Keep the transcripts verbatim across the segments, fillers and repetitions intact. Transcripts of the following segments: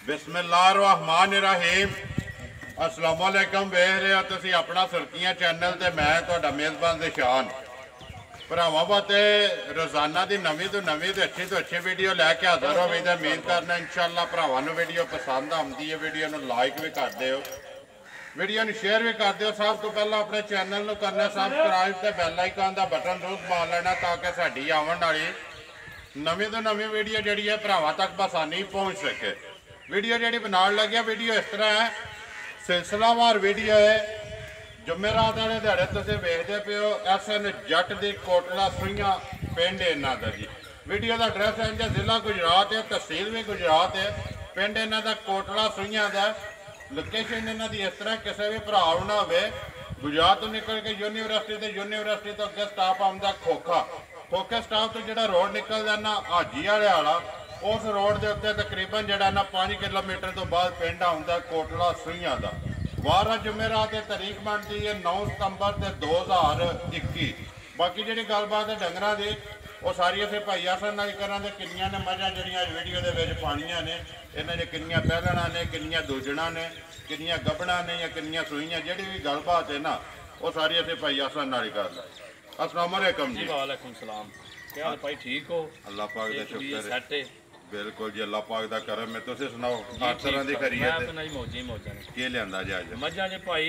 बिस्मिल्लाहिर्रहमानिर्रहीम अस्सलाम वालेकुम। वेख रहे हो तुसी अपना सुर्खियां चैनल ते मैं तुहाडा मेज़बान ज़िशान। भरावां वास्ते रोज़ाना की नवीं तो नवीं तो अच्छी तो अच्छी वीडियो लैके हाज़र हो। तो उम्मीद करना इंशाअल्लाह भरावां नूं वीडियो पसंद आउंदी है। वीडियो नूं लाइक भी कर दिओ, वीडियो नूं शेयर भी कर दिओ। सब तो पहला अपने चैनल नूं करना सबसक्राइब ते बैल आइकन का बटन जरूर दबा लेना ताकि साडी आउण वाली नवीं तो नवीं वीडियो जिहड़ी है भरावां तक बसानी पहुँच सके। वीडियो जी बनाने लगे वीडियो इस तरह है, सिलसिलावार वीडियो है। जुमेरात वाले दिहाड़े तुसीं वेखदे पे हो एस एन जट दी कोटला सूइयां पिंड इन्हां दा जी। वीडियो का एड्रैस है इंजा जिला गुजरात है, तहसील भी गुजरात है, पिंड इन्हां दा कोटला सूइयां दा। लोकेशन इन्हां दी इस तरह किसी भी भरा ना हो गुजरात तो निकल के यूनीवर्सिटी तो यूनीवर्सिटी तो अगे स्टाफ आउंदा खोखा, खोखे स्टाफ तो जो रोड निकलदा ना हाजी वाले वाला उस रोड के उत्ते तकरीबन जरा ना पाँच किलोमीटर तो बाद पिंड आउंदा कोटला सूइयां दा। वार जुमेरात की तारीख बनती है नौ सितंबर से दो हज़ार इक्की। बाकी जी गलबात है डंगर की वो सारी असें भाई आसन नाल करा दे। किन्नियां ने मझां जिहड़ियां वीडियो के विच पाणियां ने, इन्हां ने किन्नियां पहलणा ने, किन्नियां दूजणा ने, किन्नियां गबड़ा ने या किन्नियां सूइयां, जिहड़ी भी गलबात है ना वो सारी असें भाई आसन नाल कर ला। अस्सलाम वालेकुम जी। वालेकुम सलाम। क्या हाल भाई, ठीक हो? अल्लाह पाक दा शुक्र है। है बिल्कुल जी, अल्लाह पाक दा करम है। तुसीं सुनाओ हर तरह दी खैरियत है? मैं मौजी मौजा ने की लियांदा जी अज? मझां जी भाई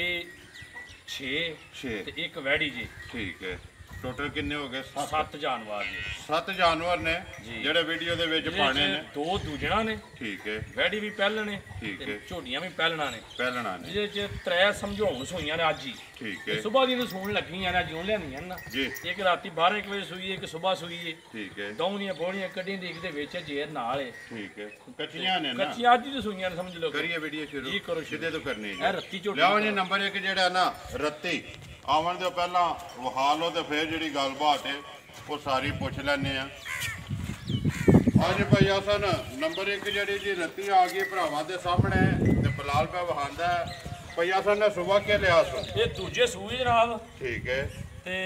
छे छे ते एक वैड़ी जी। ठीक है, टोटल किन्ने हो गए? सत्त जानवर जी। सत्त जानवर ने जेड़े वीडियो दे विच पाने ने। दो दूजणा ने, ठीक है, वैड़ी भी पहलने, ठीक है, झोटियां भी पहलना ने, पहलना ने, जिहदे च त्रै समझाउण सूइयां ने अज ही। ठीक है, सुबह दी सूण लगियां ने, जूं लियानियां ना जी। एक राती बारह एक बजे सूई, एक सुबह सूई है। ठीक है, दौं दियां बोड़ियां कड्ढी दी दे विच जेर नाल है। ठीक है, कच्चियां ने ना? कच्चियां अज ही सूइयां ने, समझ लो। करिए वीडियो शुरू जी करो, सीधे तो करनी है रत्ती झोटी। लियाओ जी नंबर एक जेड़ा ना रत्ती आवन दे पहला वहा लो तो फिर जी गलबात है वो सारी पुछ लैने। अज भाई आसन नंबर एक जी जी रत्ती आ गई भरावां दे सामने ते बिलाल पे वहांदा भाई आसन ने सुबह के लिया सो ये दूजे सूई जनाब। ठीक है, ते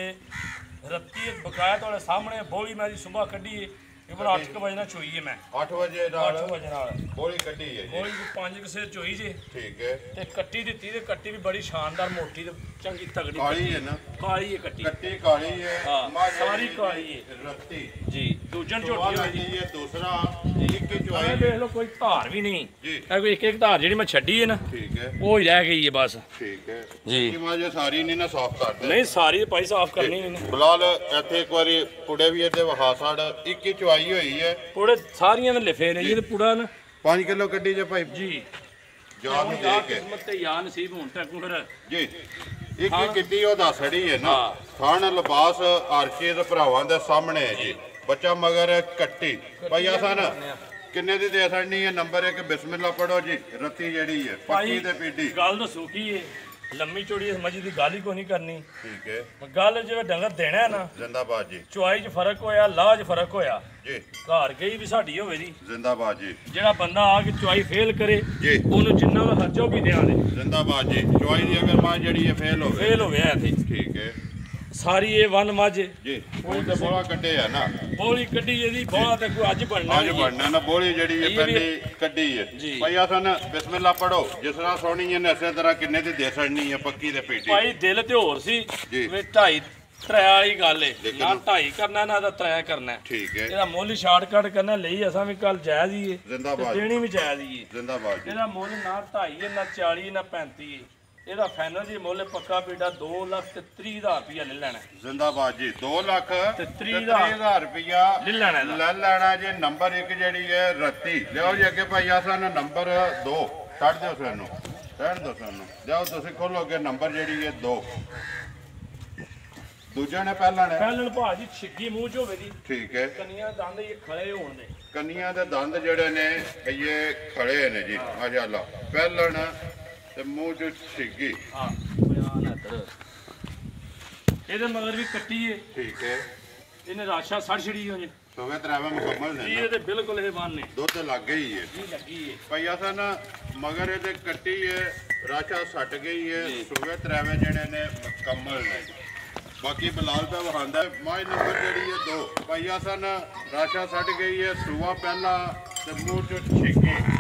रत्ती बकाया थोड़े सामने बोली मैं जी सुबह कड्ढी है। ये बड़ा अठ बजे ना चोई है। मैं अठ बजे अठ बजे नाल बोली कड्ढी है जी। बोली पांच कसे चोई जे। ठीक है, ते कट्टी दित्ती ते कट्टी भी बड़ी शानदार मोटी ते चंगी तगड़ी काली है ना? काली है कट्टी, कट्टी काली है। हाँ, सारी काली है रत्ती जी। दूजन झोटी होई जी। ये दूसरा एक चुआई देख लो कोई धार भी नहीं जी। ए कोई एक एक धार जेडी मैं छड्डी है ना ठीक है, वो ही रह गई है बस। ठीक है जी। कि माजे सारी नहीं ना साफ कर दे? नहीं सारी भाई साफ करनी है। बिलाल इत्थे एक बारी पुड़े भी इहदे वहा साड़ एक ही चुआई होई है। पुड़े सारियां ने लिखे ने जी ते पुड़ा ना पाँच किलो कड्डी जे भाई जी। जान नहीं दे के किस्मत ते यार नसीब होण तक फिर जी। एक ही किड्डी ओ दसड़ी है ना। हाँ। थान लिबास हर चीज भरावां दे सामने है जी। बच्चा मगर कट्टी भाई आसान किन्ने दी दे छड़नी है? नंबर एक बिस्मिल्लाह पढ़ो जी। रत्ती जेड़ी है पक्की ते पीडी गल दसो की है लम्मी चौड़ी समझ दी गल ही कोई नहीं करनी। ठीक है, गल जो डंगर देना है ना जिंदाबाद जी। चुआई च फर्क होया, लाह च फर्क होया जी। घर गई भी साडी होवे जी। जिंदाबाद जी। जेड़ा बंदा आके चुआई फेल करे जी ओनू जिन्ना दा खर्चा भी देआ दे। जिंदाबाद जी। चुआई दी अगर मां जेड़ी है फेल हो फेल हो गया थे ठीक है सारी ये वन मझ जी। कोई तो बोला कड्डे है ना बोली कड्डी जेदी बोला ते कोई अज बनना आज बनना ना बोली जेड़ी है पहली कड्डी है जी। भाई आसन बिस्मिल्लाह पढ़ो जिस तरह सोनी है ने इसे तरह किन्ने दी दे छड़नी है पक्की ते पीटी? भाई दिल ते होर सी जी। वे ढाई त्रै वाली गल है ना, ढाई करना ना ता त्रै करना है। ठीक है, ਇਹਦਾ ਮੁੱਲ ਸ਼ਾਰਟਕਟ ਕਰਨਾ ਲਈ ਅਸਾਂ ਵੀ ਕੱਲ ਜਾਇਜ਼ ਹੀ ਹੈ जिंदाबाद ਤੇ ਦੇਣੀ ਵੀ ਜਾਇਜ਼ ਹੀ ਹੈ। जिंदाबाद जी। ਇਹਦਾ ਮੁੱਲ ਨਾ ਢਾਈ ਹੈ ਨਾ ਚਾਲੀ ਨਾ ਪੈਂਤੀ ਹੈ। ਇਹਦਾ ਫਾਈਨਲ ਜੀ ਮੁੱਲ ਪੱਕਾ ਪੀੜਾ ਦੋ ਲੱਖ ਤੇ ਤੀਹ ਹਜ਼ਾਰ ਰੁਪਇਆ ਲੈ ਲੈਣਾ। जिंदाबाद जी। दो लाख ते त्रीह हजार रुपया ले लेना ले लेना जी। नंबर एक जेड़ी है रत्ती लियो जी अगे भाई आसन नंबर दो छड़ दो सानू रहन दो सानू जाओ तुसी खोलोगे नंबर जेड़ी है दो दूजे ने पहला ने ਪਹਿਲਣ ਭਾਜੀ ਛਿੱਗੀ ਮੂੰਹ ਚ ਹੋਵੇ ਦੀ। ठीक है, ਕੰਨੀਆਂ ਦੰਦ ਇਹ ਖੜੇ ਹੋਣ ਦੇ। कन्निया दे दंद जेड़े ने ये खड़े ने जी माशाअल्लाह। पहलन ते मुंह च छिगी। ਹਾਂ ਬਿਆਨ ਇੱਧਰ ਇਹਦੇ ਮਗਰ ਵੀ ਕੱਟੀ ਹੈ। ठीक है, ਇਹਨੇ ਰਾਸ਼ਾ ਸੜ ਛੜੀ ਹੋ ਜੇ सोवे त्रावे मुकम्मल ने ਇਹ ना? ਤੇ ਬਿਲਕੁਲ ਇਹ ਬੰਨ ਨੇ दुध लग गई है ਜੀ ਲੱਗੀ ਹੈ। भाई आसन मगर ये कट्टी है राशा सट गई है। सोवे त्रावे जेड़े ने मुकम्मल ने। बाकी बिलाल पे वहांदा माई नंबर जेड़ी है दो भाई आसन राशा सट गई है। सुबह पहला ते मुंह च छिकी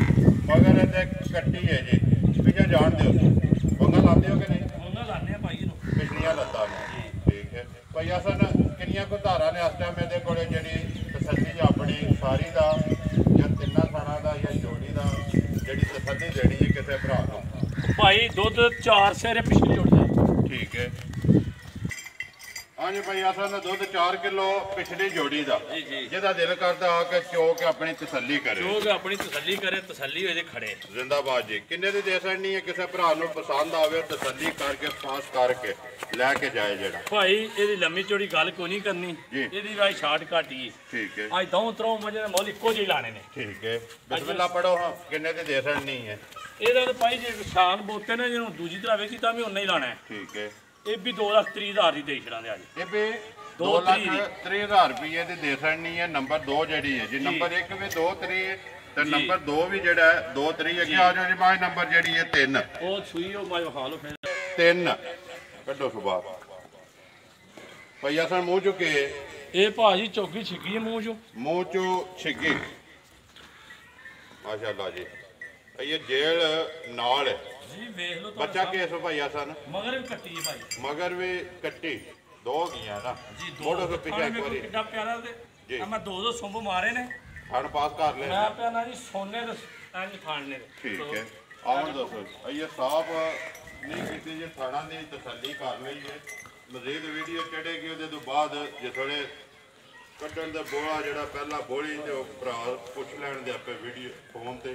ਮਗਰ ਇਹਦੇ ਕੱਟੀ ਹੈ ਜੀ ਪਿੱਛੇ ਜਾਣ ਦਿਓ ਬੰਗਾ ਲਾਉਂਦੇ ਹੋ ਕਿ ਨਹੀਂ ਉਹਨਾਂ ਲਾਣੇ ਆ ਭਾਈ ਇਹਨੂੰ ਪਿਛਲੀਆਂ ਲੱਤਾਂ ਨੂੰ ਠੀਕ ਹੈ ਭਾਈ ਅਸਨ ਕਿੰਨੀਆਂ ਕੁ ਧਾਰਾਂ ਨੇ ਇਸ ਟਾਈਮ ਇਹਦੇ ਕੋਲੇ ਜਿਹੜੀ ਤਸੱਲੀ ਆਪਣੀ ਸਾਰੀ ਦਾ ਜਾਂ ਤਿੰਨਾਂ ਥਾਣਾ ਦਾ ਜਾਂ ਜੋੜੀ ਦਾ ਜਿਹੜੀ ਤਸੱਲੀ ਦੇਣੀ ਹੈ ਕਿਸੇ ਭਰਾ ਨੂੰ ਭਾਈ ਦੁੱਧ ਚਾਰ ਸੇਰੇ ਪਿਛਲੀ ਜੁੜਦਾ ਠੀਕ ਹੈ ਹਾਂਜੀ ਭਾਈ ਅਸਨ ਦੁੱਧ ਚਾਰ ਕਿਲੋ ਪਿਛਲੀ ਜੋੜੀ ਦਾ ਜੀ ਜੀ ਜਿਹਦਾ ਦਿਲ ਕਰਦਾ ਆ ਕਿ ਚੋ ਕੇ ਆਪਣੀ ਤਸੱਲੀ ਕਰੇ ਜੋ ਕਿ ਆਪਣੀ ਤਸੱਲੀ ਕਰੇ ਤਸੱਲੀ ਹੋਏ ਦੇ ਖੜੇ ਜ਼ਿੰਦਾਬਾਦ ਜੀ ਕਿੰਨੇ ਦੀ ਦੇ ਸਕਣੀ ਹੈ ਕਿਸੇ ਭਰਾ ਨੂੰ ਪਸੰਦ ਆਵੇ ਤਸੱਲੀ ਕਰਕੇ ਪਾਸ ਕਰਕੇ ਲੈ ਕੇ ਜਾਏ ਜਿਹੜਾ ਭਾਈ ਇਹਦੀ ਲੰਮੀ ਚੌੜੀ ਗੱਲ ਕੋਈ ਨਹੀਂ ਕਰਨੀ ਜੀ। ਇਹਦੀ ਵਾਈ ਸ਼ਾਰਟ ਕਾਟੀ ਠੀਕ ਹੈ ਅੱਜ ਦੋ ਤਰੋਂ ਮਜੇ ਮੁੱਲ ਇੱਕੋ ਜਿਹੇ ਲਾਣੇ ਨੇ ਠੀਕ ਹੈ ਬਿਸਮਿਲ੍ਲਾ ਪੜੋ ਹਾਂ ਕਿੰਨੇ ਦੀ ਦੇ ਸਕਣੀ ਹੈ ਇਹਦਾ ਤਾਂ ਭਾਈ ਜੇ ਸ਼ਾਨ ਬੋਤੇ ਨੇ ਜਿਹਨੂੰ ਦੂਜੀ ਤਰ੍ਹਾਂ ਵੇਖੀ ਤਾਂ ਵੀ ਉਨਾ ਹੀ ਲਾਣਾ ਹੈ ਠੀਕ ਹੈ ਇਹ ਵੀ ਦੋ ਲੱਖ ਤੀਹ ਹਜ਼ਾਰ ਦੀ ਦੇ ਛੜਾਂ ਦੇ ਅੱਜ ਇਹ ਵੀ ਦੋ ਦੋ ਲੱਖ ਤਰੀਹ ਦੀ। ਤੀਹ ਹਜ਼ਾਰ ਰੁਪਏ ਦੀ ਦੇ ਸਕਣੀ ਹੈ ਨੰਬਰ ਦੋ ਜਿਹੜੀ ਹੈ ਜੀ ਨੰਬਰ ਇੱਕ ਵੀ ਦੋ ਤਰੀਹ ਤੇ ਜੀ। ਨੰਬਰ ਦੋ ਵੀ ਜਿਹੜਾ ਹੈ ਦੋ ਤਰੀਹ ਅੱਗੇ ਆ ਜਾਓ ਜੀ ਮਾਈ ਨੰਬਰ ਜਿਹੜੀ ਹੈ ਤਿੰਨ ਉਹ ਸੂਈ ਉਹ ਮੈਂ ਵਿਖਾ ਲਓ ਫਿਰ ਤਿੰਨ ਕੱਢੋ ਸੁਭਾ ਭਈਆ ਸਰ ਮੂੰਹ ਚੁੱਕੇ ਇਹ ਭਾਜੀ ਚੌਕੀ ਛਿੱਕੀ ਹੈ ਮੂੰਹ ਚੋਂ ਮੂੰਹ ਚੋਂ ਛਿੱਗੀ ਮਾਸ਼ਾਅੱਲਾ ਜੀ ਇਹ ਜੇਲ ਨਾਲ ਹੈ ਜੀ ਵੇਖ ਲਓ ਬੱਚਾ ਕੇਸ ਭਈਆ ਸਨ ਮਗਰ ਵੀ ਕੱਟੀ ਹੈ ਭਾਈ ਮਗਰ ਵੀ ਕੱਟੀ ਦੋ ਗਈਆਂ ਨਾ ਜੀ ਮੋੜੋ ਫਿਰ ਪਿੱਛੇ ਇੱਕ ਵੇਖੋ ਵਾਰੀ ਕਿੱਡਾ ਪਿਆਰਾ ਜੀ। ਤੇ ਆ ਮੈਂ ਦੋ ਦੋ ਸੁੰਭ ਮਾਰੇ ਨੇ ਹਣ ਪਾਸ ਕਰ ਲੈ ਮੈਂ ਪਿਆ ਨਾ ਜੀ ਸੋਨੇ ਦੇ ਇੰਜ ਖਾਣਨੇ ਦੇ ਠੀਕ ਹੈ ਆਉਣ ਦੱਸੋ ਇਹ ਸਾਫ ਨਹੀਂ ਕੀਤੀ ਜੇ ਥਾਣਾ ਦੀ ਤਸੱਲੀ ਕਰ ਲਈ ਹੈ ਮਜ਼ੀਦ ਵੀਡੀਓ ਚੜੇਗੀ ਉਹਦੇ ਤੋਂ ਬਾਅਦ ਜੇ ਥੋੜੇ ਕੱਢਣ ਦਾ ਬੋਲਾ ਜਿਹੜਾ ਪਹਿਲਾਂ ਬੋਲੀ ਤੇ ਉਹ ਭਰਾ ਪੁੱਛ ਲੈਣ ਦੇ ਆਪੇ ਵੀਡੀਓ ਫੋਨ ਤੇ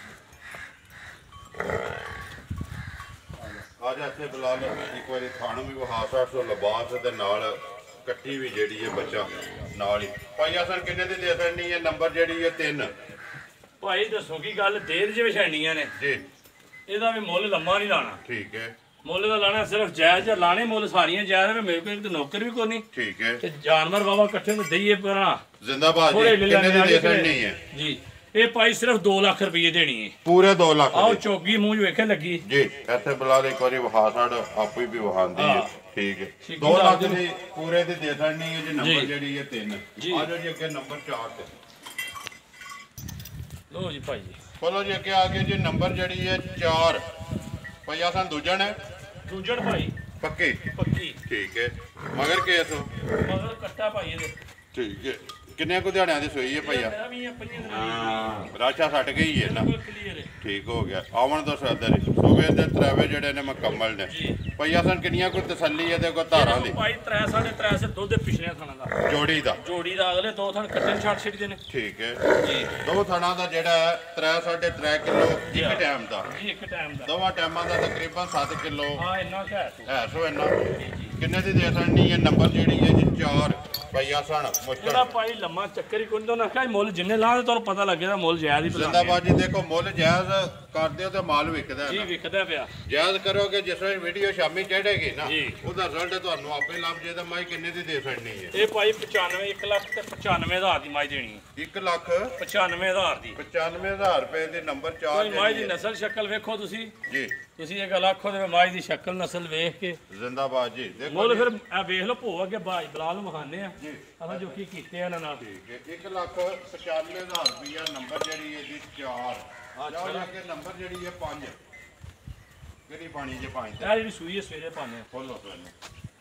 ਆ ਜਾ ਇੱਥੇ ਬੁਲਾ ਲਓ ਇੱਕ ਵਾਰੀ ਥਾਣੂ ਵੀ ਵਹਾ ਸੱਠ ਸੌ ਲਿਬਾਸ ਦੇ ਨਾਲ ਕੱਟੀ ਵੀ ਜਿਹੜੀ ਹੈ ਬੱਚਾ ਨਾਲ ਹੀ ਭਾਈ ਅਸਰ ਕਿੰਨੇ ਦੀ ਦੇ ਸਕਣੀ ਹੈ ਨੰਬਰ ਜਿਹੜੀ ਹੈ ਤਿੰਨ ਭਾਈ ਦੱਸੋ ਕੀ ਗੱਲ ਦੇਰ ਜਿਵੇਂ ਛੈਣੀਆਂ ਨੇ ਜੀ ਇਹਦਾ ਵੀ ਮੁੱਲ ਲੰਮਾ ਨਹੀਂ ਲਾਣਾ ਠੀਕ ਹੈ ਮੁੱਲ ਦਾ ਲਾਣਾ ਸਿਰਫ ਜਾਇਜ਼ ਜਾਂ ਲਾਣੇ ਮੁੱਲ ਸਾਰੀਆਂ ਜਾਇਜ਼ ਨੇ ਮੇਰੇ ਕੋਲ ਇੱਕ ਤਾਂ ਨੌਕਰ ਵੀ ਕੋਈ ਨਹੀਂ ਠੀਕ ਹੈ ਤੇ ਜਾਨਵਰ ਬਾਬਾ ਇਕੱਠੇ ਨੂੰ ਦਈਏ ਪਰਾਂ ਜ਼ਿੰਦਾਬਾਦ ਥੋੜੇ ਜੀ ਲੈ ਕਿੰਨੇ ਦੀ ਲੈਣੇ ਦੇ ਸਕਣੀ ਹੈ ਜੀ ਇਹ ਭਾਈ ਸਿਰਫ ਦੋ ਲੱਖ ਰੁਪਏ ਦੇਣੀ ਹੈ ਪੂਰੇ ਦੋ ਲੱਖ ਆਓ ਦੀ। ਚੌਗੀ ਮੂੰਹ 'ਚ ਵੇਖੇ ਲੱਗੀ ਜੀ ਇੱਥੇ ਬੁਲਾ ਲੈ ਇੱਕ ਵਾਰੀ ਵਹਾ ਸਾਡ ਆਪੇ ਵੀ ਵਹਾਉਂਦੀ ਹੈ ਹਾਂ। ਠੀਕ ਹੈ ਠੀਕ ਦੋ ਹੈ, ਲੱਖ ਜੀ। ਦੀ ਪੂਰੇ ਦੀ ਦੇ ਸਕਣੀ ਹੈ ਜੀ ਨੰਬਰ ਜੀ। ਜਿਹੜੀ ਹੈ ਤਿੰਨ ਜੀ। ਆ ਜਾਓ ਜੀ ਅੱਗੇ ਨੰਬਰ ਚਾਰ ਤੇ ਲੋ ਜੀ ਭਾਈ ਜੀ ਚਲੋ ਜੀ ਅੱਗੇ ਆ ਗਏ ਜੀ ਨੰਬਰ ਜਿਹੜੀ ਹੈ ਚਾਰ ਭਈਆ ਸਾਨੂੰ ਦੂਜਣ ਹੈ ਦੂਜੜ ਭਾਈ ਪੱਕੀ ਪੱਕੀ ਠੀਕ ਹੈ ਮਗਰ ਕੇਸ ਮਗਰ ਕੱਟਾ ਭਾਈ ਇਹਦੇ ਠੀਕ ਹੈ ਕਿੰਨੇ ਕੁ ਦਿਹਾੜਿਆਂ ਦੀ ਸੋਈ ਹੈ ਭਈਆ ਮੇਰਾ ਵੀ ਇਹ ਪਈਆਂ ਦਿਨਾਂ ਦੀ ਰਾਸ਼ਾ ਸੱਟ ਗਈ ਹੈ ਨਾ ਬਿਲਕੁਲ ਕਲੀਅਰ ਹੈ ਠੀਕ ਹੋ ਗਿਆ ਆਵਣ ਤੋਂ ਸਦਰ ਸੂਬੇ ਦੇ ਤਰਾਵੇ ਜਿਹੜੇ ਨੇ ਮੁਕੰਮਲ ਨੇ ਜੀ ਭਈਆ ਸਾਨੂੰ ਕਿੰਨੀਆਂ ਕੋਈ ਤਸੱਲੀ ਹੈ ਤੇ ਕੋਈ ਧਾਰਾਂ ਦੀ ਭਾਈ ਤਰੇ ਸਾਢੇ ਤਰੇ ਸੇ ਦੁੱਧ ਦੇ ਪਿਛਲੇ ਥਾਣਾ ਦਾ ਜੋੜੀ ਦਾ ਜੋੜੀ ਦਾ ਅਗਲੇ ਦੋ ਥਣ ਕੱਟੇ ਛੱਡ ਛੱਡਦੇ ਨੇ ਠੀਕ ਹੈ ਜੀ ਦੋ ਥਾਣਾ ਦਾ ਜਿਹੜਾ ਹੈ ਤਰੇ ਸਾਢੇ ਤਰੇ ਕਿਲੋ ਜੀ। ਇੱਕ ਟਾਈਮ ਦਾ ਜੀ ਇੱਕ ਟਾਈਮ ਦਾ ਦੋਵਾਂ ਟਾਈਮਾਂ ਦਾ ਤਕਰੀਬਨ ਸੱਤ ਕਿਲੋ ਹਾਂ ਇੰਨਾ ਕੁ ਹੈ ਹੈ ਸੋ ਇੰਨਾ ਜੀ ਜੀ ਕਿੰਨੇ ਦੀ ਦੇ ਸਕਣੀ ਹੈ ਨੰਬਰ ਜਿਹੜੀ ਹੈ ਜੀ ਚਾਰ ਭਈਆ ਸਣ ਇਹਦਾ ਮੁਸ਼ਕਲ ਭਾਈ ਲੰਮਾ ਚੱਕਰ ਹੀ ਕੋਈ ਨਾ ਕਹੇ ਮੁੱਲ ਜਿੰਨੇ ਲਾਹ ਤੁਹਾਨੂੰ ਪਤਾ ਲੱਗੇਗਾ ਮੁੱਲ ਜਾਇਜ਼ ਹੀ ਪਲਾਣੇ ਜ਼ਿੰਦਾਬਾਦ ਜੀ ਦੇਖੋ ਮੁੱਲ ਜਾਇਜ਼ ਕਰਦੇ ਹੋ ਤੇ ਮਾਲ ਵਿਕਦਾ ਹੈ ਜੀ ਨਾ। ਵਿਕਦਾ ਪਿਆ ਯਾਦ ਕਰੋਗੇ ਜਿਸ ਵੇਲੇ ਵੀਡੀਓ ਸ਼ਾਮੀ ਚੜ੍ਹੇਗੀ ਨਾ ਜੀ। ਉਹਦਾ ਰਿਜ਼ਲਟ ਤੁਹਾਨੂੰ ਆਪੇ ਲੱਭ ਜੇ ਤਾਂ ਮੈਂ ਕਿੰਨੇ ਦੀ ਦੇ ਸਕਣੀ ਹੈ ਇਹ ਭਾਈ ਪਚਾਨਵੇਂ ਇੱਕ ਲੱਖ ਤੇ ਪਚਾਨਵੇਂ ਹਜ਼ਾਰ ਦੀ ਮਾਈ ਦੇਣੀ ਹੈ ਇੱਕ ਲੱਖ ਪਚਾਨਵੇਂ ਹਜ਼ਾਰ ਦੀ ਪਚਾਨਵੇਂ ਹਜ਼ਾਰ ਰੁਪਏ ਦੇ ਨੰਬਰ ਚਾਰ ਕੋਈ ਮਾਈ ਦੀ ਜਿਹੜੀ ਹੈ। ਨਸਲ ਸ਼ਕਲ ਵੇਖੋ ਤੁਸੀਂ ਜੀ ਤੁਸੀਂ ਇਹ ਗੱਲ ਆਖੋ ਤੇ ਮਾਈ ਦੀ ਸ਼ਕਲ ਨਸਲ ਵੇਖ ਕੇ ਜ਼ਿੰਦਾਬਾਦ ਜੀ ਦੇਖੋ ਮੁੱਲ ਜੀ, ਫਿਰ ਆ ਵੇਖ ਲਓ ਭੋ ਅੱਗੇ ਬਾਈ ਬਲਾਲ ਨੂੰ ਵਿਖਾਉਂਦੇ ਆ ਜੀ ਆਪਾਂ ਜੋ ਕੀ ਕੀਤੇ ਆ ਇਹਨਾਂ ਨਾਲ ਠੀਕ ਹੈ ਇੱਕ ਲੱਖ ਪਚਾਨਵੇਂ ਹਜ਼ਾਰ ਰੁਪਈਆ ਨੰਬਰ ਜਿਹੜੀ ਹੈ ਜੀ ਚਾਰ ਜਾਓ ਜਾ ਕੇ ਨੰਬਰ ਜਿਹੜੀ ਹੈ ਪੰਜ ਕਿਹੜੀ ਪਾਣੀ ਜੇ ਪੰਜ ਤੇ ਇਹ ਜਿਹੜੀ ਸੂਈ ਹੈ ਸਵੇਰੇ ਪਾਣੇ ਖੋਲੋ ਤੁਹਾਨੂੰ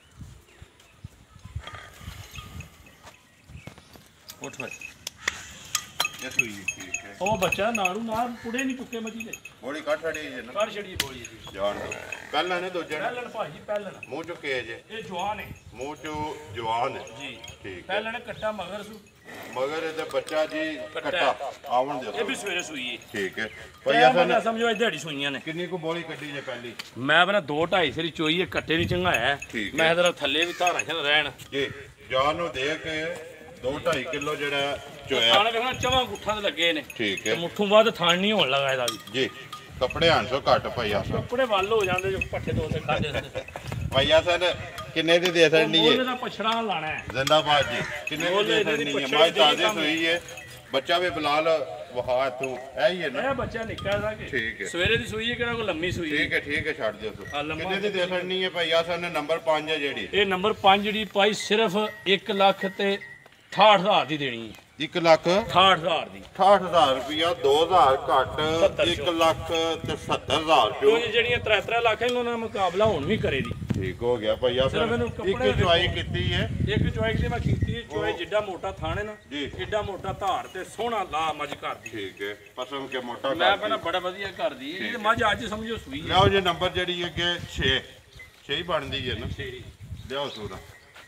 ਉੱਠ ਭਾਈ ਇਹ ਸੂਈ ਠੀਕ ਹੈ ਉਹ ਬੱਚਾ ਨਾੜੂ ਨਾਲ ਪੁੜੇ ਨਹੀਂ ਚੁੱਕੇ ਮਜੀ ਦੇ ਬੋਲੀ ਕੱਟ ਛੜੀ ਜੇ ਨਾ ਕਰ ਛੜੀ ਬੋਲੀ ਜੀ ਜਾਣ ਦੋ ਪਹਿਲਾਂ ਨੇ ਦੂਜੇ ਨੇ ਪਹਿਲਣ ਭਾਜੀ ਪਹਿਲਣ ਮੂੰਹ ਚੁੱਕੇ ਜੇ ਇਹ ਜਵਾਨ ਹੈ ਮੂੰਹ ਚੋਂ ਜਵਾਨ ਹੈ ਜੀ ਠੀਕ ਹੈ ਪਹਿਲਣ ਕੱਟਾ ਮਗਰ ਸੂ ਮਗਰ ਇਹਦੇ ਬੱਚਾ ਜੀ ਕੱਟਾ। ਕੱਟਾ ਆਵਣ ਇਹ ਦੇ ਵੀ ਸਵੇਰੇ ਸੂਈ ਹੈ ਠੀਕ ਹੈ ਭਾਈ ਭਈਆ ਆ ਸਨ ਸਮਝੋ ਇਹ ਦਿਹਾੜੀ ਸੂਈਆਂ ਨੇ ਕਿੰਨੀ ਕੁ ਬੋਲੀ ਕੱਢੀ ਜੇ ਪਹਿਲੀ ਮੈਂ ਬਣਾ ਦੋ ਢਾਈ ਸਰੀ ਚੋਈ ਹੈ ਕੱਟੇ ਨਹੀਂ ਚੰਗਾਇਆ ਠੀਕ ਹੈ। ਮੈਂ ਇਧਰ ਥੱਲੇ ਵੀ ਧਾਰਾਂ ਚ ਰਹਿਣ ਜੀ ਜਾਨ ਨੂੰ ਦੇ ਕੇ ਦੋ ਢਾਈ ਕਿਲੋ ਜਿਹੜਾ ਚੋਇਆ ਥਾਣੇ ਵੇਖਣਾ ਚਵਾਂ ਗੁੱਠਾਂ ਤੇ ਲੱਗੇ ਨੇ ਠੀਕ ਤੇ ਹੈ ਮੁੱਠੋਂ ਬਾਅਦ ਥਾਣ ਨਹੀਂ ਹੋਣ ਲੱਗਾ ਇਹਦਾ ਵੀ ਜੀ ਕੱਪੜੇ ਹਣ ਸੋ ਘੱਟ ਭਈਆ ਸਨ ਕੱਪੜੇ ਵੱਲ ਹੋ ਜਾਂਦੇ ਜੋ ਪੱਠੇ ਦੋ ਤੇ ਖਾਦੇ ਹੁੰਦੇ ਭਈਆ ਸਨ ਕਿੰਨੇ ਦੀ ਦੇ ਸਕਣੀ ਉਹਦੇ ਹੈ ਦਾ ਪਛੜਾ ਲਾਣਾ ਹੈ ਜ਼ਿੰਦਾਬਾਦ ਜੀ ਕਿੰਨੇ ਦੀ ਬੋਲੇ ਦੇ ਇਹਦੀ ਸਕਣੀ ਹੈ ਪਛੜੀ ਮਾਈ ਦੀ ਤਾਜ਼ੇ ਕੰਮ ਸੋਈ ਹੈ ਬੱਚਾ ਵੀ ਬਲਾਲ ਵਹਾ ਤੂੰ ਇਹ ਹੀ ਹੈ ਨਾ ਇਹ ਬੱਚਾ ਨਿੱਕਾ ਦਾ ਕਿ ਠੀਕ ਹੈ। ਸਵੇਰੇ ਦੀ ਸੂਈ ਹੈ ਕਿਹੜਾ ਕੋ ਲੰਮੀ ਸੂਈ ਹੈ ਠੀਕ ਹੈ ਠੀਕ ਹੈ ਛੱਡ ਦਿਓ ਤੂੰ ਆ ਲੰਮਾ ਕਿੰਨੇ ਦੀ ਦੇ ਸਕਣੀ ਹੈ ਭਈਆ ਸਨ ਨੰਬਰ ਪੰਜ ਹੈ ਜਿਹੜੀ ਇਹ ਨੰਬਰ ਪੰਜ ਜਿਹੜੀ ਪਾਈ ਸਿਰਫ ਇੱਕ ਲੱਖ ਤੇ ਅਠਾਹਠ ਹਜ਼ਾਰ ਦੀ ਦੇਣੀ ਹੈ ਇੱਕ ਲੱਖ ਅਠਾਹਠ ਹਜ਼ਾਰ ਦੀ ਅਠਾਹਠ ਹਜ਼ਾਰ ਰੁਪਇਆ ਦੋ ਹਜ਼ਾਰ ਘੱਟ ਸੱਤਰ ਇੱਕ ਲੱਖ ਤੇ ਸੱਤਰ ਹਜ਼ਾਰ ਚੋਂ ਕਿਉਂਕਿ ਜਿਹੜੀਆਂ ਤਰੇ ਤਰੇ ਲੱਖ ਇਹਨਾਂ ਨਾਲ ਮੁਕਾਬਲਾ ਹੁਣ ਵੀ ਕਰੇ ਦੀ ਠੀਕ ਹੋ ਗਿਆ ਭਈਆ ਸਿਰਫ ਇਹਨੂੰ ਫਿਰ ਕੱਪੜੇ ਇੱਕ ਚੁਆਈ ਕੀਤੀ ਹੈ ਇੱਕ ਚੁਆਈ ਦੀ ਮੈਂ ਕੀਤੀ ਚੁਆਈ ਜਿੱਡਾ ਮੋਟਾ ਥਾਣ ਹੈ ਨਾ ਜੀ। ਏਡਾ ਮੋਟਾ ਧਾਰ ਤੇ ਸੋਹਣਾ ਲਾ ਮੱਝ ਕਰਦੀ ਠੀਕ ਹੈ ਪਸਮ ਕੇ ਮੋਟਾ ਮੈਂ ਕਰਦੀ। ਪਹਿਲਾਂ ਬੜਾ ਵਧੀਆ ਕਰਦੀ ਇਹ ਮੱਝ ਅੱਜ ਸਮਝੋ ਸੂਈ ਹੈ ਲਿਆਓ ਜੇ ਨੰਬਰ ਜਿਹੜੀ ਹੈ ਕਿ ਛੇ ਛੇ ਹੀ ਬਣਦੀ ਹੈ ਨਾ ਤੇਰੀ ਲਿਆਓ ਸੂਦਾ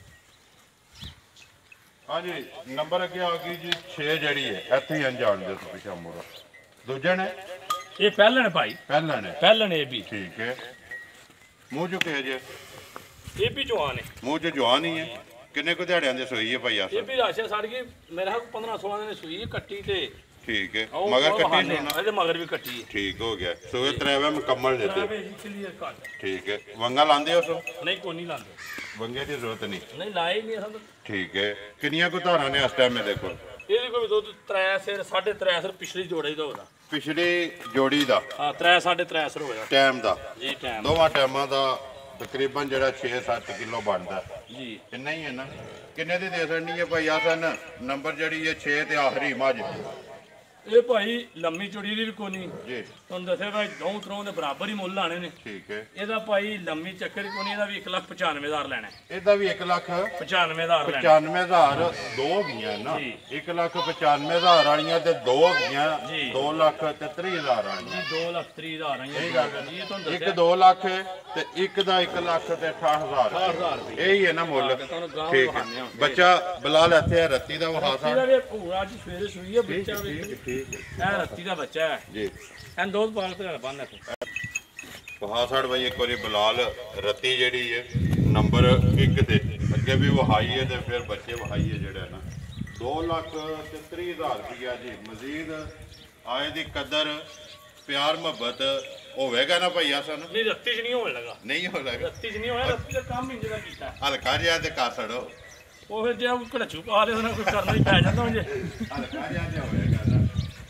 ਹਾਂਜੀ ਨੰਬਰ ਅੱਗੇ ਆ ਗਈ ਜੀ ਛੇ ਜਿਹੜੀ ਹੈ ਇੱਥੇ ਹੀ ਅਣਜਾਣ ਦੇ ਪਿਛਾ ਮੋੜਾ ਦੂਜੇ ਨੇ ਇਹ ਪਹਿਲਣ ਭਾਈ ਪਹਿਲਾਂ ਨੇ ਪਹਿਲਣ ਇਹ ਵੀ ਠੀਕ ਹੈ ਮੂੰਹ ਚੁੱਕੇ ਜੇ ਇਹ ਵੀ ਜਵਾਨ ਹੈ ਮੂੰਹ ਚ ਜਵਾਨ ਹੀ ਹੈ ਕਿੰਨੇ ਕੁ ਦਿਹਾੜਿਆਂ ਦੇ ਸੋਈ ਹੈ ਭਾਈ ਆਸਾ ਇਹ ਵੀ ਰਾਸ਼ਾ ਸੜ ਗਈ ਮੇਰੇ ਹੱਥ ਪੰਦਰਾਂ ਸੋਲਾਂ ਦਿਨ ਸੂਈ ਹੈ, ਕੱਟੀ ਤੇ ਠੀਕ ਹੈ ਉਹ- ਮਗਰ ਉਹ ਕੱਟੀ ਬਹਾਨੇ, ਸੋਨਾ ਇਹਦੇ ਮਗਰ ਵੀ ਕੱਟੀ ਹੈ ਠੀਕ ਹੋ ਗਿਆ ਸੋਏ ਤਰੇਵੇਂ ਮੁਕੰਮਲ ਨੇ ਤੇ ਕਲੀਅਰ ਕੱਟ ਠੀਕ ਹੈ ਵੰਗਾ ਲਾਉਂਦੇ ਹੋ ਸੋ ਨਹੀਂ ਕੋਈ ਨਹੀਂ ਲਾਉਂਦੇ ਵੰਗੇ ਦੀ ਜ਼ਰੂਰਤ ਨਹੀਂ ਨਹੀਂ ਲਾਏ ਨਹੀਂ ਅਸਾਂ ਤਾਂ। ਠੀਕ ਹੈ ਕਿੰਨੀਆਂ ਕੁ ਧਾਰਾਂ ਨੇ ਇਸ ਟਾਈਮ ਮੇਰੇ ਕੋਲ ਇਹਦੇ ਕੋਈ ਦੁੱਧ ਤਰੇ ਸਿਰ ਸਾਢੇ ਤਰੇ ਸਿਰ ਪਿਛਲੀ ਜੋੜੇ ਦਾ ਉਹਦਾ ਪਿਛਲੀ ਜੋੜੀ ਦਾ ਹਾਂ ਤਰੇ ਸਾਢੇ ਤਰੇ ਸਿਰ ਹੋਇਆ ਟਾਈਮ ਦਾ ਜੀ ਟਾਈਮ ਦੋਵਾਂ ਟਾਈਮਾਂ ਦਾ ਤਕਰੀਬਨ ਜਿਹੜਾ ਛੇ ਸੱਤ ਕਿਲੋ ਬਣਦਾ ਜੀ ਇੰਨਾ ਹੀ ਹੈ ਨਾ ਕਿੰਨੇ ਦੀ ਦੇ ਸਕਣੀ ਹੈ ਭਾਈ ਆਸਨ ਨੰਬਰ ਜਿਹੜੀ ਹੈ ਛੇ ਤੇ ਆਖਰੀ ਮੱਝ ਇਹ ਭਾਈ ਲੰਮੀ ਚੌੜੀ ਦੀ ਵੀ ਕੋਈ ਨਹੀਂ ਜੀ ਤੁਹਾਨੂੰ ਦੱਸਿਆ ਭਾਈ ਦੋ ਤਰ੍ਹਾਂ ਦੇ ਬਰਾਬਰ ਹੀ ਮੁੱਲ ਲਾਣੇ ਨੇ ਠੀਕ ਹੈ ਇਹਦਾ ਭਾਈ ਲੰਮੀ ਚੱਕਰ ਹੀ ਕੋਈ ਨਹੀਂ ਇਹਦਾ ਵੀ ਇੱਕ ਲੱਖ ਪਚਾਨਵੇਂ ਹਜ਼ਾਰ ਲੈਣਾ ਹੈ। ਇਹਦਾ ਵੀ ਇੱਕ ਲੱਖ ਪਚਾਨਵੇਂ ਹਜ਼ਾਰ ਲੈਣਾ ਪਚਾਨਵੇਂ ਹਜ਼ਾਰ ਦੋ ਗਈਆਂ ਨਾ ਜੀ। ਇੱਕ ਲੱਖ ਪਚਾਨਵੇਂ ਹਜ਼ਾਰ ਵਾਲੀਆਂ ਤੇ ਦੋ ਗਈਆਂ ਜੀ। ਦੋ ਲੱਖ ਤੇ ਤੀਹ ਹਜ਼ਾਰ ਵਾਲੀਆਂ ਜੀ ਦੋ ਲੱਖ ਤੀਹ ਹਜ਼ਾਰ ਆਈਆਂ ਇਹ ਗੱਲ ਹੈ। ਜੀ ਇਹ ਤੁਹਾਨੂੰ ਇੱਕ ਦੱਸਿਆ ਦੋ ਲੱਖ ਹੈ ਤੇ ਇੱਕ ਦਾ ਇੱਕ ਲੱਖ ਤੇ ਅਠਾਹਠ ਹਜ਼ਾਰ ਅਠਾਹਠ ਹਜ਼ਾਰ ਰੁਪਏ ਇਹ ਹੀ ਹੈ ਨਾ ਮੁੱਲ ਹਾਂ, ਤੇ ਤੁਹਾਨੂੰ ਗਾਂਹ ਠੀਕ ਵਿਖਾਉਂਦੇ ਹੈ ਹਾਂ। ਬੱਚਾ ਬਲਾਲ ਇੱਥੇ ਹੈ ਰੱਤੀ ਦਾ ਵਹਾ ਇਹਦਾ ਸਾਡਾ ਵੀ ਭੂਰਾ ਅੱਜ ਸਵੇਰੇ ਸੂਈ ਹੈ ਬੱਚਾ ਵੀ ਠੀਕ ਠੀਕ ਇਹ ਰੱਤੀ ਦਾ ਬੱਚਾ ਹੈ ਜੀ ਐਂ ਦੋ ਪਾਲ ਤੇ ਬੰਨ ਇੱਥੇ ਵਹਾ ਸਾਡ ਬਾਈ ਇੱਕ ਵਾਰੀ ਬਲਾਲ ਰੱਤੀ ਜਿਹੜੀ ਹੈ ਨੰਬਰ ਇੱਕ ਤੇ ਅੱਗੇ ਵੀ ਵਹਾਈ ਹੈ ਤੇ ਫਿਰ ਬੱਚੇ ਵਹਾਈ ਹੈ ਜਿਹੜਾ ਨਾ ਦੋ ਲੱਖ ਤੇ ਤੀਹ ਹਜ਼ਾਰ ਰੁਪਇਆ ਜੀ ਮਜ਼ੀਦ ਆਏ ਦੀ ਕਦਰ ਪਿਆਰ ਮੁਹੱਬਤ ਹੋਵੇਗਾ ਨਾ ਭਈਆ ਸਾਨੂੰ ਨਹੀਂ ਰੱਤੀ 'ਚ ਨਹੀਂ ਹੋਣ ਲੱਗਾ ਨਹੀਂ ਹੋ ਲੱਗਾ ਰੱਤੀ 'ਚ ਨਹੀਂ ਹੋਇਆ ਰੱਤੀ ਦਾ ਕੰਮ ਇੰਜ ਦਾ ਕੀਤਾ ਹਲਕਾ ਜਿਹਾ ਤੇ ਕਰ ਛੜੋ ਉਹ ਫਿਰ ਜੇ ਉਹ ਘੜਚੂ ਪਾ ਦੇ ਉਹਨਾਂ ਕੋਈ ਕਰਨਾ ਹੀ ਪੈ ਜਾਂਦਾ ਹੁੰਦੇ ਹਲਕਾ ਜਿਹਾ ਤੇ ਹੋਵੇਗਾ ਨਾ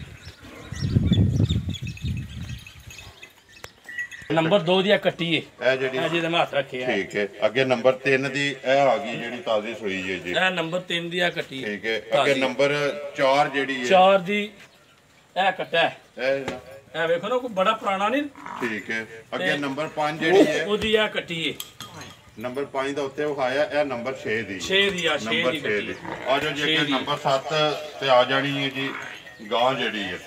ਨੰਬਰ ਦੋ ਦੀ ਆ ਕੱਟੀ ਏ ਇਹ ਜਿਹੜੀ ਇਹ ਜਿਹਦੇ ਮੈਂ ਹੱਥ ਰੱਖੇ ਆ ਠੀਕ ਹੈ ਅੱਗੇ ਨੰਬਰ ਤਿੰਨ ਦੀ ਇਹ ਆ ਗਈ ਜਿਹੜੀ ਤਾਜ਼ੀ ਸੂਈ ਹੈ ਜੀ ਇਹ ਨੰਬਰ ਤਿੰਨ ਦੀ ਆ ਕੱਟੀ ਠੀਕ ਹੈ ਅੱਗੇ ਨੰਬਰ ਚਾਰ ਜਿਹੜੀ ਹੈ ਚਾਰ ਦੀ ਇਹ ਕੱਟਾ ਹੈ। ਇਹ ਨਾ ਇਹ ਵੇਖੋ ਨਾ ਕੋਈ ਬੜਾ ਪੁਰਾਣਾ ਨਹੀਂ ਠੀਕ ਹੈ ਅੱਗੇ ਨੰਬਰ ਪੰਜ ਜਿਹੜੀ ਹੈ ਉਹਦੀ ਆ ਕੱਟੀ ਏ ਨੰਬਰ ਪੰਜ ਦਾ ਉੱਤੇ ਵਿਖਾਇਆ ਇਹ ਨੰਬਰ ਛੇ ਦੀ ਛੇ ਦੀ ਆ ਛੇ ਨੰਬਰ ਦੀ ਛੇ ਕੱਟੀ ਦੀ ਆ ਜੋ ਜੀ ਛੇ ਅੱਗੇ ਦੀ। ਨੰਬਰ ਸੱਤ ਤੇ ਆ ਜਾਣੀ ਹੈ ਜੀ ਗਾਂ ਜਿਹੜੀ ਹੈ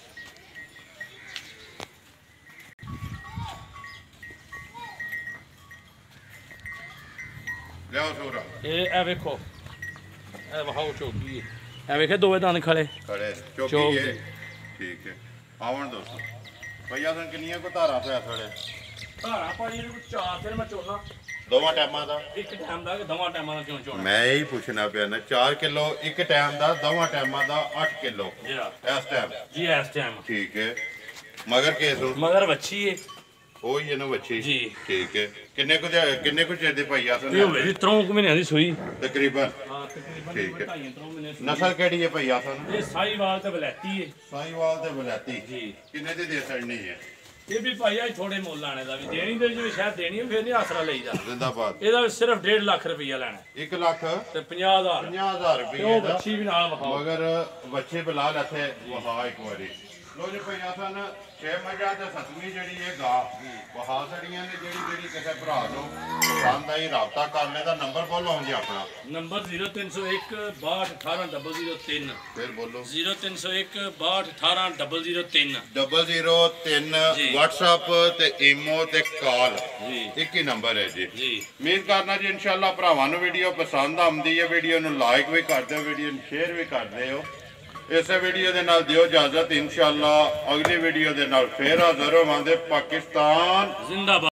ਲਿਆਓ ਸੋਰਾ ਇਹ ਇਹ ਵੇਖੋ ਇਹ ਵਹਾਓ ਚੌਕੀ ਏ ਇਹ ਵੇਖੇ ਦੋਵੇਂ ਦੰਦ ਖੜੇ ਖੜੇ ਚੌਕ ਚੌਕੀ ਹੈ ਦੀ। ਠੀਕ ਹੈ ਆਵਣ ਦੋਸਤੋ ਭਈਆ ਸਨ ਕਿੰਨੀਆਂ ਕੋ ਧਾਰਾਂ ਪਿਆ ਥੋੜੇ ਧਾਰਾ ਭਾਜੀ ਇਹਦੇ ਕੋਲ ਚਾਰ ਦਿਨ ਮੈਂ ਚੋਣਾ ਦੋਵਾਂ ਟਾਈਮਾਂ ਦਾ ਇੱਕ ਟਾਈਮ ਦਾ ਕਿ ਦੋਵਾਂ ਟਾਈਮਾਂ ਦਾ ਕਿਉਂ ਚੋਣਾ ਮੈਂ ਇਹੀ ਪੁੱਛਣਾ ਪਿਆ ਨਾ ਚਾਰ ਕਿਲੋ ਇੱਕ ਟਾਈਮ ਦਾ ਦੋਵਾਂ ਟਾਈਮਾਂ ਦਾ ਅੱਠ ਕਿਲੋ ਜਿਹੜਾ ਇਸ ਟਾਈਮ ਜੀ ਇਸ ਟਾਈਮ ਠੀਕ ਹੈ ਮਗਰ ਕੇਸ ਮਗਰ ਵੱਛੀ ਏ ਉਹ ਹੀ ਹੈ ਨਾ ਬੱਚੀ ਜੀ। ਠੀਕ ਹੈ ਕਿੰਨੇ ਕੁ ਦਿਹਾ- ਕਿੰਨੇ ਕੁ ਚਿਰ ਦੇ ਭਾਈ ਇਹ ਆਸਨ ਹੋਵੇ ਜੀ ਤਰੋਂ ਕੁ ਮਹੀਨਿਆਂ ਦੀ ਸੂਈ ਤਕਰੀਬਨ ਹਾਂ ਤਕਰੀਬਨ ਠੀਕ ਹੈ। ਢਾਈਆਂ ਤਰੋਂ ਮਹੀਨੇ ਸੂਈ। ਨਸਲ ਕਿਹੜੀ ਹੈ ਭਾਈ ਆਸਨ ਇਹ ਸਾਈਵਾਲ ਤੇ ਬਲੈਤੀ ਏ ਸਾਈਵਾਲ ਤੇ ਬਲਾਤੀ ਜੀ ਕਿੰਨੇ ਦੀ ਦੇ ਸਕਣੀ ਹੈ ਇਹ ਵੀ ਭਾਈ ਅੱਜ ਥੋੜੇ ਮੁੱਲ ਆਣੇ ਦਾ ਵੀ ਦੇਣੀ ਦੇ ਜਿਵੇਂ ਸ਼ਾਇਦ ਦੇਣੀ ਹੋਵੇ ਫਿਰ ਨਹੀਂ ਆਸਰਾ ਲਈਦਾ ਜ਼ਿੰਦਾਬਾਦ ਇਹਦਾ ਵੀ ਸਿਰਫ ਡੇਢ ਲੱਖ ਰੁਪਈਆ ਲੈਣਾ ਇੱਕ ਲੱਖ ਤੇ ਪੰਜਾਹ ਹਜ਼ਾਰ ਪੰਜਾਹ ਹਜ਼ਾਰ ਤੇ ਰੁਪਏ ਉਹ ਦਾ ਬੱਚੀ ਵੀ ਨਾਲ ਵਿਖਾਓ ਮਗਰ ਬੱਚੇ ਬਲਾਲ ਇੱਥੇ ਵਹਾ ਇੱਕ ਵਾਰੀ ਲੋ ਜੀ ਭਾਈ ਆਸਨ ਛੇ ਮੱਝਾਂ ਤੇ ਸਤਵੀਂ ਜਿਹੜੀ ਹੈ ਗਾ ਵਹਾ ਸੜੀਆਂ ਨੇ ਜਿਹੜੀ ਜਿਹੜੀ ਕਿਸੇ ਭਰਾ ਨੂੰ ਪਸੰਦ ਆਈ ਰਾਬਤਾ ਕਰ ਲੈ ਦਾ ਨੰਬਰ ਬੋਲੋ ਜੀ ਆਪਣਾ ਨੰਬਰ ਜ਼ੀਰੋ ਤਿੰਨ ਸੌ ਇੱਕ ਬਾਹਠ ਅਠਾਰਾਂ ਡਬਲ ਜ਼ੀਰੋ ਤਿੰਨ ਫਿਰ ਬੋਲੋ ਜ਼ੀਰੋ ਤਿੰਨ ਸੌ ਇੱਕ ਬਾਹਠ ਅਠਾਰਾਂ ਡਬਲ ਜ਼ੀਰੋ ਤਿੰਨ ਡਬਲ ਜ਼ੀਰੋ ਤਿੰਨ ਜੀ। WhatsApp ਤੇ ਈਮੋ ਤੇ ਕਾਲ ਜੀ ਇੱਕ ਹੀ ਨੰਬਰ ਹੈ ਜੀ ਜੀ ਉਮੀਦ ਕਰਨਾ ਜੀ ਇਨਸ਼ਾਅੱਲਾ ਭਰਾਵਾਂ ਨੂੰ ਵੀਡੀਓ ਪਸੰਦ ਆਉਂਦੀ ਹੈ ਵੀਡੀਓ ਨੂੰ ਲਾਈਕ ਵੀ ਕਰ ਦਿਓ ਵੀਡੀਓ ਨੂੰ ਸ਼ੇਅਰ ਵੀ ਕਰ ਦਿਓ ਇਸੇ ਵੀਡੀਓ ਦੇ ਨਾਲ ਦਿਓ ਇਜਾਜ਼ਤ ਇਨਸ਼ਾਅੱਲਾ ਅਗਲੀ ਵੀਡੀਓ ਦੇ ਨਾਲ ਫੇਰ ਹਾਜ਼ਰ ਹੋਵਾਂਗੇ ਪਾਕਿਸਤਾਨ ਜ਼ਿੰਦਾਬਾਦ